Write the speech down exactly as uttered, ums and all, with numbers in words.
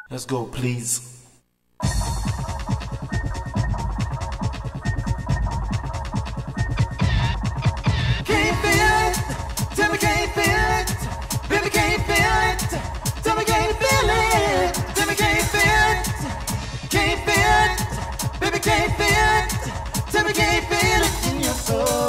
Let's go, please. Can't feel it, tell me can't feel it, baby can't feel it, tell me can't feel it, tell me can't feel it, can't feel it, baby can't feel it, tell me can't feel it in your soul.